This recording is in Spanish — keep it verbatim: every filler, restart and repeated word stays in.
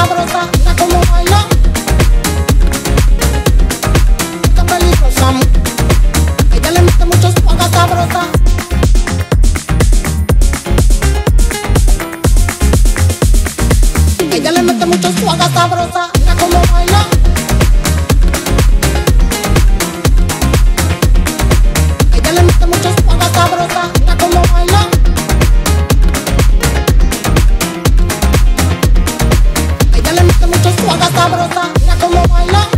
sabrosa, mira cómo baila. Está peligrosa. Ella le mete mucho swagger sabrosa. Ella le mete mucho swagger sabrosa, mira cómo baila. Ella le mete mucho swagger sabrosa, mira cómo baila. Ella le mete mucho swagger sabrosa, mira cómo baila.